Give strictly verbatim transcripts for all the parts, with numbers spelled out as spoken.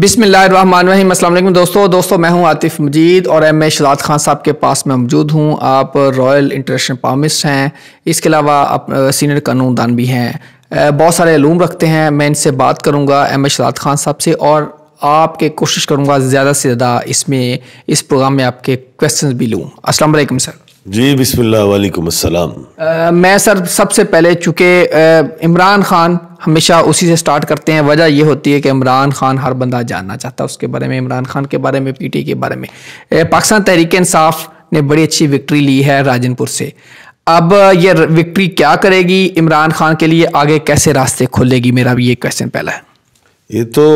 بسم اللہ الرحمن الرحیم۔ السلام علیکم دوستو دوستو میں ہوں عاطف مجید اور ایم اے شہزاد خان صاحب کے پاس میں موجود ہوں۔ آپ رائل انٹرنیشنل پالمسٹ ہیں، اس کے علاوہ آپ سینئر قانون دان بھی ہیں، بہت سارے علوم رکھتے ہیں۔ میں ان سے بات کروں گا ایم اے شہزاد خان صاحب سے، اور آپ کے کوشش کروں گا زیادہ سے زیادہ اس میں اس پروگرام میں آپ کے کویسچنز بھی لوں۔ السلام علیکم سر۔ جی بسم اللہ، وعلیکم السلام۔ میں سر سب سے پہلے چونکہ عمران خان ہمیشہ اسی سے سٹارٹ کرتے ہیں، وجہ یہ ہوتی ہے کہ عمران خان ہر بندہ جاننا چاہتا ہے اس کے بارے میں، عمران خان کے بارے میں، پی ٹی کے بارے میں۔ پاکستان تحریک انصاف نے بڑی اچھی وکٹری لی ہے راجن پور سے، اب یہ وکٹری کیا کرے گی عمران خان کے لیے، آگے کیسے راستے کھولے گی؟ میرا بھی یہ کویسچن پہلا ہے۔ یہ تو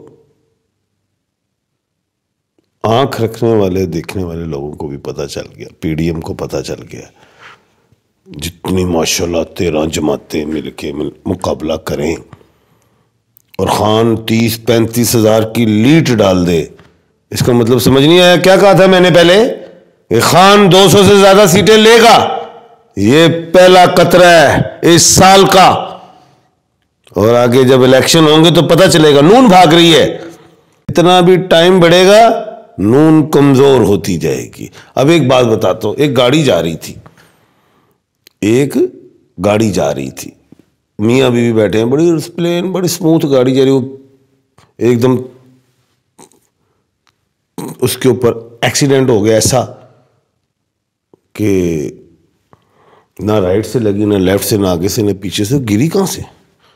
آنکھ رکھنے والے دیکھنے والے لوگوں کو بھی پتہ چل گیا، پی ڈی ایم کو پتہ چل گیا، جتنی ماشاءاللہ تیرہ جماعتیں مل کے مقابلہ کریں اور خان تیس پینتیس ہزار کی لیڈ ڈال دے، اس کا مطلب سمجھ نہیں آیا؟ کیا کہا تھا میں نے پہلے کہ خان دو سو سے زیادہ سیٹیں لے گا، یہ پہلا قطرہ ہے اس سال کا، اور آگے جب الیکشن ہوں گے تو پتہ چلے گا۔ نون بھاگ رہی ہے، اتنا بھی ٹائم بڑھے گا نون کمزور ہوتی جائے گی۔ اب ایک بات بتاتا ہوں، ایک گاڑی جا رہی تھی ایک گاڑی جا رہی تھی میاں بیوی بیٹھے ہیں، بڑی پلین بڑی سموتھ گاڑی جا رہی، وہ ایک دم اس کے اوپر ایکسیڈنٹ ہو گیا ایسا کہ نہ رائٹ سے لگی، نہ لیفٹ سے، نہ آگے سے، نہ پیچھے سے، گری کہاں سے؟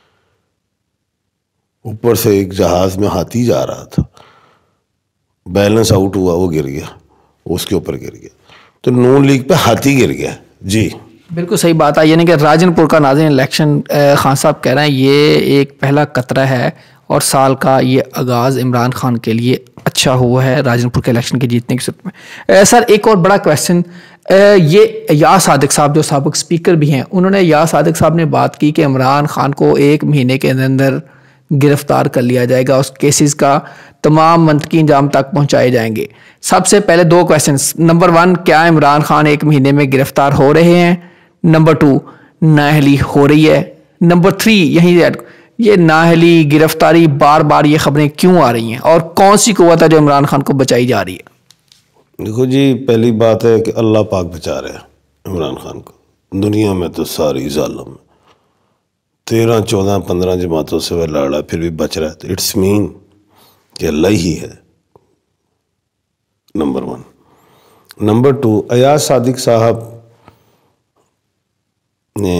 اوپر سے ایک جہاز میں ہاتھی جا رہا تھا، بیلنس آؤٹ ہوا، وہ گر گیا، اس کے اوپر گر گیا۔ تو نون لیگ پہ ہاتھی گر گیا۔ جی بالکل صحیح بات ہے، یعنی کہ راجن پور کا ناظرین الیکشن خان صاحب کہہ رہے ہیں یہ ایک پہلا قطرہ ہے اور سال کا یہ آغاز عمران خان کے لیے اچھا ہوا ہے راجن پور کے الیکشن کے جیتنے کی صورت میں۔ سر ایک اور بڑا کویسچن، یہ یا صادق صاحب جو سابق اسپیکر بھی ہیں، انہوں نے یا صادق صاحب نے بات کی کہ عمران خان کو ایک مہینے کے اندر گرفتار کر لیا جائے گا، اس کیسز کا تمام منطقی انجام تک پہنچائے جائیں گے۔ سب سے پہلے دو کویسچنز، نمبر ون، کیا عمران خان ایک مہینے میں گرفتار ہو رہے ہیں؟ نمبر ٹو، نااہلی ہو رہی ہے؟ نمبر تھری، یہیں یہ نااہلی گرفتاری بار بار یہ خبریں کیوں آ رہی ہیں اور کون سی قوت ہے جو عمران خان کو بچائی جا رہی ہے؟ دیکھو جی، پہلی بات ہے کہ اللہ پاک بچا رہے ہیں عمران خان کو، دنیا میں تو ساری ظالم تیرہ چودہ پندرہ جماعتوں سے وہ لڑا پھر بھی بچ رہا ہے، تو اٹس مین کہ اللہ ہی ہے، number one. Number two, Ayaz Sadiq صاحب نے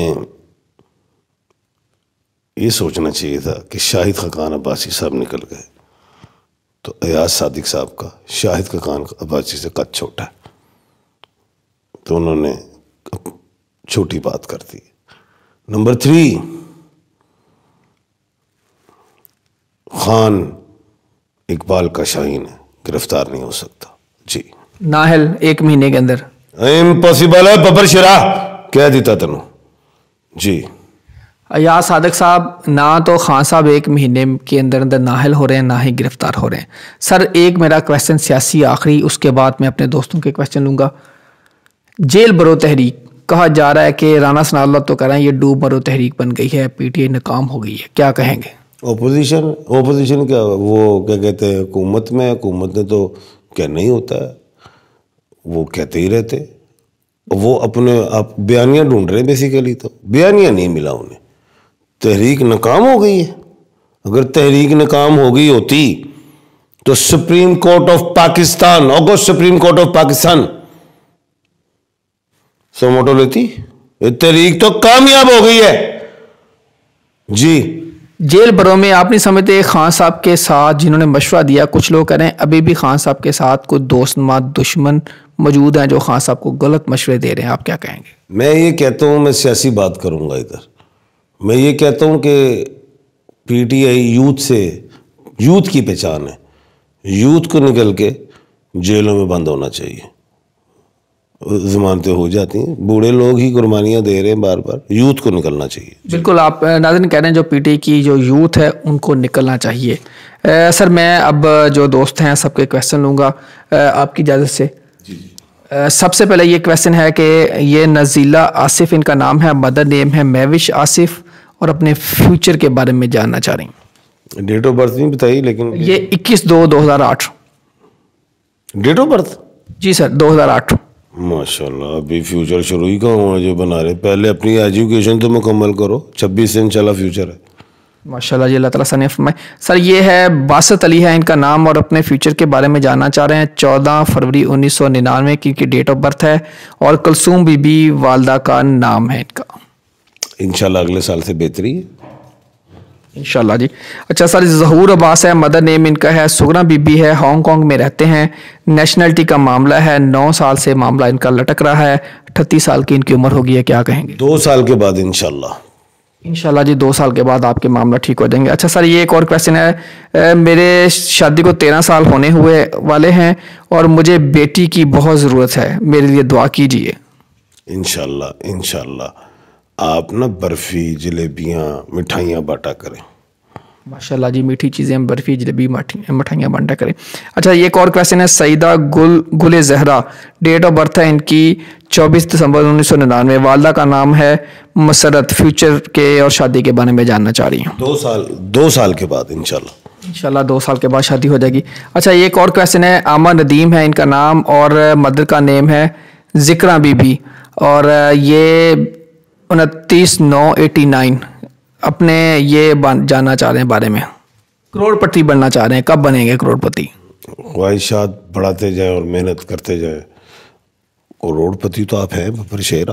یہ سوچنا چاہیے تھا کہ شاہد خاقان عباسی صاحب نکل گئے تو ایاز صادق صاحب کا شاہد خاقان عباسی سے قد چھوٹا ہے، تو انہوں نے چھوٹی بات کر دی۔ نمبر تھری، خان اقبال کا شاہین ہے، گرفتار نہیں ہو سکتا۔ جی نااہل ایک مہینے کے اندر امپاسبل ہے، ببر شراح کہہ دیتا تنو۔ جی ایاز صادق صاحب نہ تو خان صاحب ایک مہینے کے اندر اندر نااہل ہو رہے ہیں، نہ ہی گرفتار ہو رہے ہیں۔ سر ایک میرا کویسچن سیاسی آخری، اس کے بعد میں اپنے دوستوں کے کویسچن لوں گا۔ جیل برو تحریک، کہا جا رہا ہے کہ رانا ثناء اللہ تو کہہ رہے ہیں یہ ڈوب برو تحریک بن گئی ہے، پی ٹی آئی ناکام ہو گئی ہے، کیا کہیں گے؟ اپوزیشن اپوزیشن کیا وہ کیا کہتے ہیں، حکومت میں، حکومت نے تو کہنا ہی ہوتا ہے، وہ کہتے ہی رہتے، وہ اپنے آپ بیانیاں ڈھونڈ رہے ہیں، بیسیکلی تو بیانیاں نہیں ملا انہیں۔ تحریک ناکام ہو گئی ہے، اگر تحریک ناکام ہو گئی ہوتی تو supreme court of Pakistan august supreme court of Pakistan suo motu لیتی، یہ تحریک تو کامیاب ہو گئی ہے۔ جی جیل بروں میں آپ نہیں سمجھتے خان صاحب کے ساتھ جنہوں نے مشورہ دیا، کچھ لوگ کہہ رہے ہیں ابھی بھی خان صاحب کے ساتھ کوئی دوست نما دشمن موجود ہیں جو خان صاحب کو غلط مشورے دے رہے ہیں، آپ کیا کہیں گے؟ میں یہ کہتا ہوں، میں سیاسی بات کروں گا ادھر، میں یہ کہتا ہوں کہ پی ٹی آئی یوتھ سے، یوتھ کی پہچان ہے، یوتھ کو نکل کے جیلوں میں بند ہونا چاہیے، ضمانتیں ہو جاتی ہیں، بوڑھے لوگ ہی قربانیاں دے رہے ہیں بار بار، یوتھ کو نکلنا چاہیے۔ بالکل آپ ناظرین کہہ رہے ہیں جو پی ٹی آئی کی جو یوتھ ہے ان کو نکلنا چاہیے۔ سر میں اب جو دوست ہیں سب کے کویسچن لوں گا آپ کی اجازت سے۔ سب سے پہلے یہ کویسچن ہے کہ یہ نزیلہ آصف ان کا نام ہے، مدر نیم ہے مہوش آصف، اور اپنے فیوچر کے بارے میں جاننا چاہ رہی ہیں۔ ڈیٹ آف برتھ نہیں بتائی لیکن یہ اکیس دو دو ہزار آٹھ ڈیٹ آف برتھ. جی سر دو ہزار آٹھ. ماشاء اللہ ابھی فیوچر شروع ہی کہاں ہوا جو بنا رہے, پہلے اپنی ایجوکیشن تو مکمل کرو, چھبیس سے انشاءاللہ فیوچر ہے. ماشاء اللہ جی, اللہ تعالیٰ ثنا فرمائے. سر یہ ہے باسط علی ہے ان کا نام, اور اپنے فیوچر کے بارے میں جاننا چاہ رہے ہیں. چودہ فروری انیس سو ننانوے کی ان کی ڈیٹ آف برتھ ہے, اور کلثوم بی بی والدہ کا نام ہے ان کا. انشاءاللہ اگلے سال سے بہتری ہے انشاءاللہ جی. اچھا سر ظہور عباس ہے, مدر نیم ان کا ہے سگنا بی بی ہے, ہانگ کانگ میں رہتے ہیں. نیشنلٹی کا معاملہ ہے, نو سال سے معاملہ ان کا لٹک رہا ہے, اٹھتیس سال کی ان کی عمر ہوگی ہے, کیا کہیں گے؟ دو سال کے بعد انشاءاللہ. انشاءاللہ جی دو سال کے بعد آپ کے معاملہ ٹھیک ہو جائیں گے. اچھا سر یہ ایک اور کویسچن ہے, میرے شادی کو تیرہ سال ہونے ہوئے والے ہیں اور مجھے بیٹی کی بہت ضرورت ہے, میرے لیے دعا کیجیے. انشاءاللہ انشاءاللہ آپ نا برفی جلیبیاں مٹھائیاں بانٹا کریں. ماشاءاللہ جی میٹھی چیزیں, برفی جلیبی مٹھائیاں بانٹا کریں. اچھا یہ ایک اور کویسچن ہے, Saeeda Gul Gul Zahra, date of birth ہے ان کی چوبیس دسمبر انیس سو ننانوے, والدہ کا نام ہے مسرت. فیوچر کے اور شادی کے بارے میں جاننا چاہ رہی ہوں. دو سال دو سال کے بعد انشاءاللہ. انشاءاللہ دو سال کے بعد شادی ہو جائے گی. اچھا یہ ایک اور کویسچن ہے, آما ندیم ہے ان کا نام, اور مدر کا نیم ہے ذکرہ بی بی, اور یہ انتیس نو ایٹی نائن. اپنے یہ جاننا چاہ رہے ہیں بارے میں, کروڑ پتی بننا چاہ رہے ہیں, کب بنیں گے کروڑ پتی؟ خواہشات بڑھاتے جائیں اور محنت کرتے جائیں. کروڑ پتی تو آپ ہیں بپر شہرہ,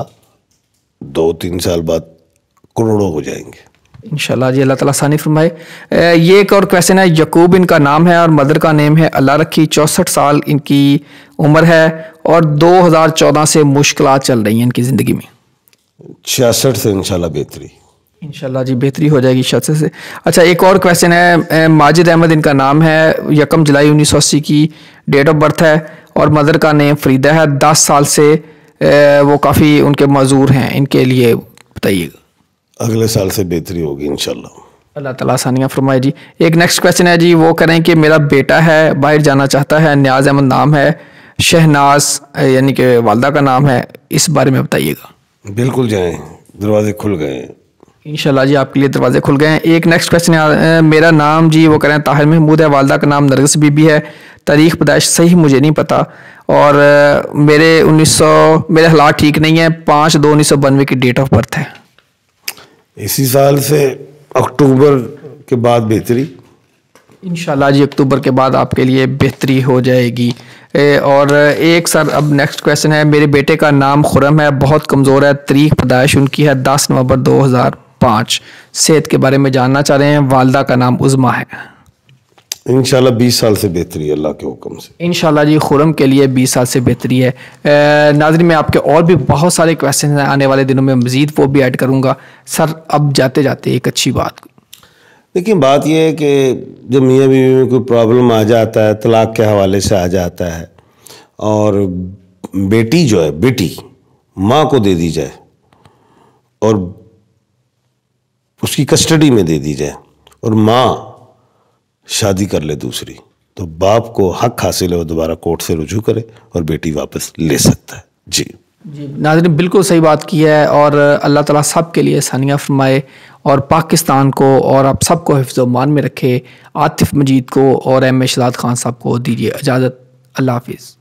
دو تین سال بعد کروڑوں ہو جائیں گے انشاءاللہ جی, اللہ تعالیٰ ثانی فرمائے. یہ ایک اور کویسچن ہے, یعقوب ان کا نام ہے اور مدر کا نیم ہے اللہ رکھی, چونسٹھ سال ان کی عمر ہے, اور دو ہزار چودہ سے مشکلات چل رہی ہیں ان کی زندگی میں. چھیاسٹھ سے انشاءاللہ بہتری. انشاءاللہ جی بہتری ہو جائے گی شخص سے. اچھا ایک اور کویسچن ہے, ماجد احمد ان کا نام ہے, یکم جولائی انیس سو اسی کی ڈیٹ آف برتھ ہے, اور مدر کا نیم فریدہ ہے. دس سال سے وہ کافی ان کے معذور ہیں, ان کے لیے بتائیے گا. اگلے سال سے بہتری ہوگی انشاءاللہ. اللہ تعالیٰ ثانیہ فرمائے جی. ایک نیکسٹ کویسچن ہے جی, وہ کریں کہ میرا بیٹا ہے باہر جانا چاہتا ہے, نیاز احمد نام ہے, شہناز یعنی کہ والدہ کا نام ہے, اس بارے میں بتائیے گا. بالکل جائیں, دروازے کھل گئے ہیں انشاءاللہ جی, آپ کے لیے دروازے کھل گئے ہیں. ایک نیکسٹ کویسچن ہے, میرا نام جی وہ کریں طاہر محمود ہے, والدہ کا نام نرگس بی بی ہے, تاریخ پیدائش صحیح مجھے نہیں پتا, اور میرے انیس سو میرے حالات ٹھیک نہیں ہیں, پانچ دو انیس سو بانوے کی ڈیٹ آف برتھ ہے. اسی سال سے اکتوبر کے بعد بہتری انشاءاللہ جی, اکتوبر کے بعد آپ کے لیے بہتری ہو جائے گی. اور ایک سر اب نیکسٹ کویسچن ہے, میرے بیٹے کا نام خرم ہے, بہت کمزور ہے, تاریخ پیدائش ان کی ہے دس نومبر دو ہزار پانچ, صحت کے بارے میں جاننا چاہ رہے ہیں, والدہ کا نام عظما ہے. انشاءاللہ بیس سال سے بہتری ہے اللہ کے حکم سے. انشاءاللہ جی خرم کے لیے بیس سال سے بہتری ہے. ناظرین میں آپ کے اور بھی بہت سارے کویسچن ہیں, آنے والے دنوں میں مزید وہ بھی ایڈ کروں گا. سر اب جاتے جاتے ایک اچھی بات, دیکھیں بات یہ ہے کہ جب میاں بیوی میں کوئی پرابلم آ جاتا ہے, طلاق کے حوالے سے آ جاتا ہے, اور بیٹی جو ہے بیٹی ماں کو دے دی جائے اور اس کی کسٹڈی میں دے دی جائے, اور ماں شادی کر لے دوسری, تو باپ کو حق حاصل ہے وہ دوبارہ کورٹ سے رجوع کرے اور بیٹی واپس لے سکتا ہے. جی جی ناظرین بالکل صحیح بات کی ہے, اور اللہ تعالیٰ سب کے لیے ثانیہ فرمائے, اور پاکستان کو اور آپ سب کو حفظ و امان میں رکھے. عاطف مجید کو اور ایم اے شہزاد خان صاحب کو دیجیے اجازت. اللہ حافظ.